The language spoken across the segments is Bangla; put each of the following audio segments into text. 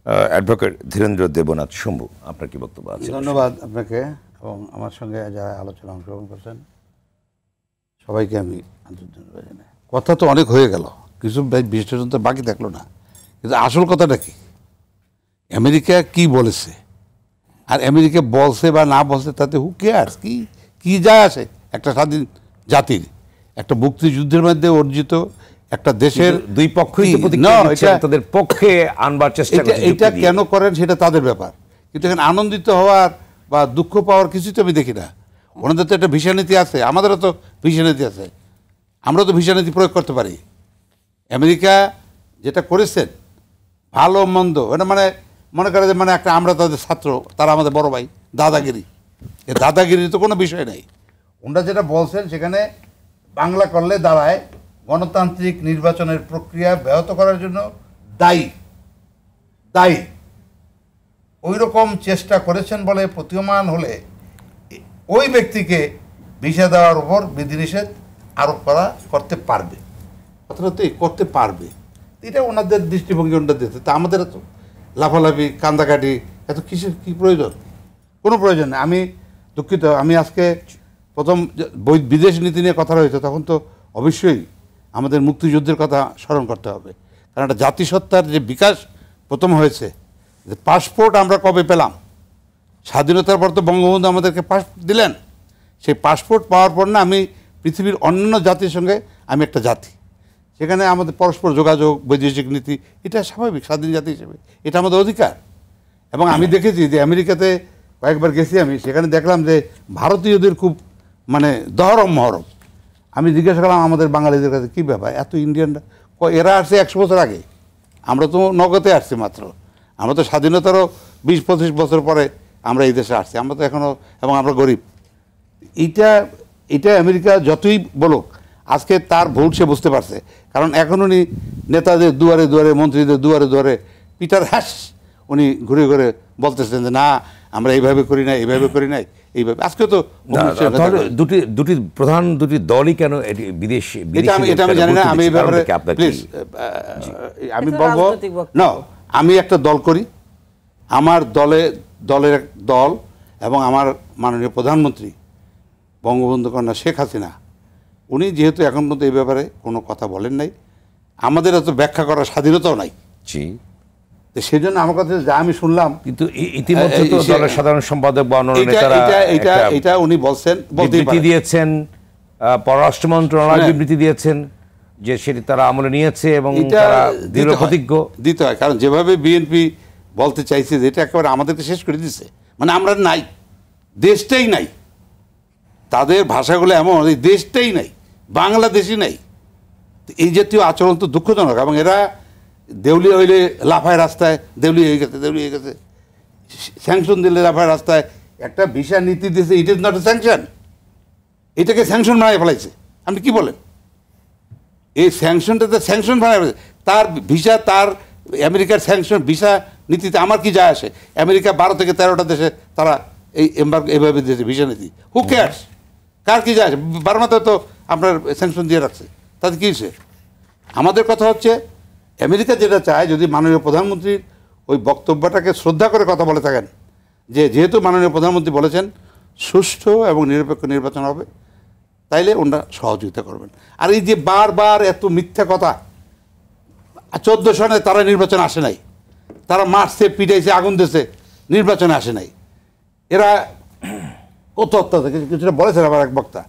অ্যাডভোকেট ধীরেন্দ্র দেবনাথ শম্ভু, আপনার কি বক্তব্য আছে? ধন্যবাদ আপনাকে এবং আমার সঙ্গে যারা আলোচনা অংশগ্রহণ করছেন সবাইকে আমি আন্তরিক ধন্যবাদ জানাই। কথা তো অনেক হয়ে গেল, কিছু বিশ্লেষণ তো বাকি থাকলো না, কিন্তু আসল কথাটা কি, আমেরিকা কি বলেছে আর আমেরিকা বলছে বা না বলছে তাতে হু কেয়ার্স, কি যায় আসে একটা স্বাধীন জাতির, একটা মুক্তিযুদ্ধের মধ্যে অর্জিত একটা দেশের দুই পক্ষই তাদের পক্ষে আনবার চেষ্টা করছে। এটা কেন করেন সেটা তাদের ব্যাপার, কিন্তু এখানে আনন্দিত হওয়ার বা দুঃখ পাওয়ার কিছু তো আমি দেখি না। ওনাদের তো একটা ভিসা নীতি আছে, আমাদেরও তো ভিসা নীতি আছে, আমরা তো ভিসা নীতি প্রয়োগ করতে পারি। আমেরিকা যেটা করেছেন ভালো মন্দ, এটা মানে মনে করে যে মানে একটা আমরা তাদের ছাত্র, তারা আমাদের বড় ভাই, দাদাগিরি। এ দাদাগিরির তো কোনো বিষয় নেই। ওনারা যেটা বলছেন সেখানে বাংলা করলে দাঁড়ায় গণতান্ত্রিক নির্বাচনের প্রক্রিয়া ব্যাহত করার জন্য দায়ী ওই রকম চেষ্টা করেছেন বলে প্রতীয়মান হলে ওই ব্যক্তিকে ভিসা দেওয়ার উপর বিধিনিষেধ আরোপ করতে পারবে, কথাটাতেই করতে পারবে। এটা ওনাদের দৃষ্টিভঙ্গি ওনাদের দিতে, তা আমাদের তো লাফালাফি কান্দাকাটি এত কিসের কি প্রয়োজন? কোনো প্রয়োজন নেই। আমি দুঃখিত, আমি আজকে প্রথম বিদেশ নীতি নিয়ে কথা রয়েছে, তখন তো অবশ্যই আমাদের মুক্তিযুদ্ধের কথা স্মরণ করতে হবে, কারণ একটা জাতিসত্তার যে বিকাশ প্রথম হয়েছে। যে পাসপোর্ট আমরা কবে পেলাম? স্বাধীনতার পর তো বঙ্গবন্ধু আমাদেরকে পাসপোর্ট দিলেন। সেই পাসপোর্ট পাওয়ার পর না আমি পৃথিবীর অন্যান্য জাতির সঙ্গে আমি একটা জাতি, সেখানে আমাদের পরস্পর যোগাযোগ, বৈদেশিক নীতি, এটা স্বাভাবিক স্বাধীন জাতি হিসেবে, এটা আমাদের অধিকার। এবং আমি দেখেছি যে আমেরিকাতে কয়েকবার গেছি আমি, সেখানে দেখলাম যে ভারতীয়দের খুব মানে দহরম মহরম। আমি জিজ্ঞাসা করলাম আমাদের বাঙালিদের কাছে কী ব্যাপার এত ইন্ডিয়ানরা, এরা আসছে 100 বছর আগে, আমরা তো নগদে আসছি মাত্র, আমরা তো স্বাধীনতারও 20-25 বছর পরে আমরা এই দেশে আসছি, আমরা তো এখনও, এবং আমরা গরিব। এটা আমেরিকা যতই বলুক আজকে তার ভুল সে বুঝতে পারছে, কারণ এখন উনি নেতাদের দুয়ারে দুয়ারে, মন্ত্রীদের দুয়ারে দুয়ারে পিটার হ্যাস উনি ঘুরে ঘুরে বলতেছেন যে না আমরা এইভাবে করি না, এইভাবে করি নাই, এইভাবে। আজকে তো দুটি প্রধান দলই কেন বিদেশি, এটা আমি জানি না। আমি এই ব্যাপারে প্লিজ আমি বলবো না, আমি একটা দল করি, আমার দলের দল এবং আমার মাননীয় প্রধানমন্ত্রী বঙ্গবন্ধু কন্যা শেখ হাসিনা, উনি যেহেতু এখন পর্যন্ত এই ব্যাপারে কোনো কথা বলেন নাই, আমাদের এত ব্যাখ্যা করার স্বাধীনতাও নাই। সেই জন্য আমার কাছে যা আমি শুনলাম, কিন্তু ইতিমধ্যে তো দলের সাধারণ সম্পাদক বা অন্যান্য নেতারা এটা উনি বলছেন, বিবৃতি দিয়েছেন, পররাষ্ট্র মন্ত্রণালয় বিবৃতি দিয়েছেন যে সেটি তারা আমলে নিয়েছে এবং তারা দৃঢ় প্রতিজ্ঞ। দিতে হয়, কারণ যেভাবে বিএনপি বলতে চাইছে যে এটা একেবারে আমাদেরকে শেষ করে দিচ্ছে, মানে আমরা নাই, দেশটাই নাই, তাদের ভাষাগুলো এমন, এই দেশটাই নাই, বাংলাদেশই নাই। এই জাতীয় আচরণ তো দুঃখজনক। এবং এরা দেউলিয়া হইলে লাফায় রাস্তায়, দেউলিয়া হয়ে গেছে, স্যাংশন দিলে লাফায় রাস্তায়। একটা ভিসা নীতি দিয়েছে, it is not a sanction, এটাকে স্যাংশন বানায় ফেলাইছে। আপনি কি বলেন? এই স্যাংশনটাতে স্যাংশন বানায় ফেলেছে, তার ভিসা, তার আমেরিকার স্যাংশন ভিসা নীতিতে আমার কি যায় আসে? আমেরিকা 12 থেকে 13টা দেশে তারা এইভাবে দিয়েছে ভিসা নীতি, হু কেয়ার্স, কার কি যায় আসে? বার্মাতে তো আপনার স্যাংশন দিয়ে রাখছে, তাতে কী হয়েছে? আমাদের কথা হচ্ছে আমেরিকা যেটা চায়, যদি মাননীয় প্রধানমন্ত্রীর ওই বক্তব্যটাকে শ্রদ্ধা করে কথা বলে থাকেন, যে যেহেতু মাননীয় প্রধানমন্ত্রী বলেছেন সুষ্ঠু এবং নিরপেক্ষ নির্বাচন হবে, তাইলে ওনারা সহযোগিতা করবেন। আর এই যে বারবার এত মিথ্যা কথা, 14 সনে তারা নির্বাচন আসে নাই, তারা মারছে, পিটাইছে, আগুন দিয়েছে, নির্বাচনে আসে নাই। এরা কত অত্যাচার, কিছুটা বলেছেন আবার এক বক্তা,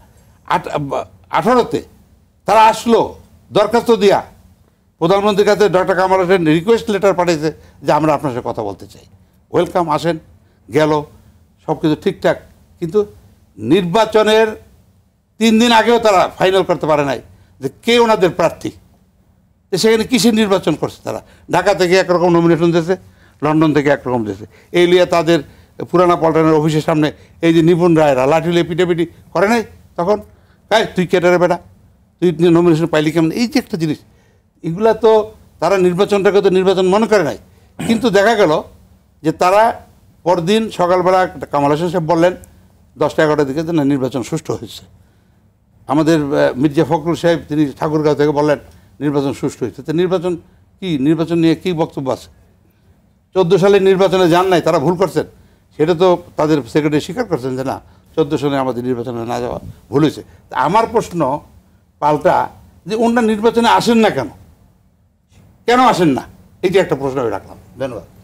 18তে তারা আসলো দরখাস্ত দিয়া, প্রধানমন্ত্রীর কাছে doctor Kamal Hossain request letter পাঠিয়েছে যে আমরা আপনার সাথে কথা বলতে চাই, ওয়েলকাম, আসেন, গেল, সব কিছু ঠিকঠাক। কিন্তু নির্বাচনের 3 দিন আগেও তারা ফাইনাল করতে পারে নাই যে কে ওনাদের প্রার্থী। সেখানে কিসের নির্বাচন করছে তারা? ঢাকা থেকে একরকম নমিনেশন দিয়েছে, লন্ডন থেকে একরকম দিয়েছে। এই লিয়ে তাদের পুরানা পল্টনের অফিসের সামনে এই যে নিপুণ রায়রা লাঠি লিয়ে পিটাপিটি করে নাই, তখন তুই কেটারে বেটা, তুই নমিনেশন পাইলি কেমন? এই যে একটা জিনিস, এগুলা তো তারা নির্বাচনটাকে তো নির্বাচন মনে করে নাই। কিন্তু দেখা গেল যে তারা পরদিন সকালবেলা কামাল হোসেন সাহেব বললেন 10টা-11টার দিকে যে না, নির্বাচন সুষ্ঠু হয়েছে। আমাদের মির্জা ফখরুল সাহেব তিনি ঠাকুরগাঁও থেকে বললেন নির্বাচন সুষ্ঠু হয়েছে। তো নির্বাচন কি, নির্বাচন নিয়ে কী বক্তব্য আছে? 14 সালের নির্বাচনে যান নাই, তারা ভুল করছেন, সেটা তো তাদের সেক্রেটারি স্বীকার করছেন যে না 14 সালে আমাদের নির্বাচনে না যাওয়া ভুল হয়েছে। আমার প্রশ্ন পাল্টা যে ওনারা নির্বাচনে আসেন না কেন, কেন আসেন না, এইটা একটা প্রশ্ন আমি রাখলাম। ধন্যবাদ।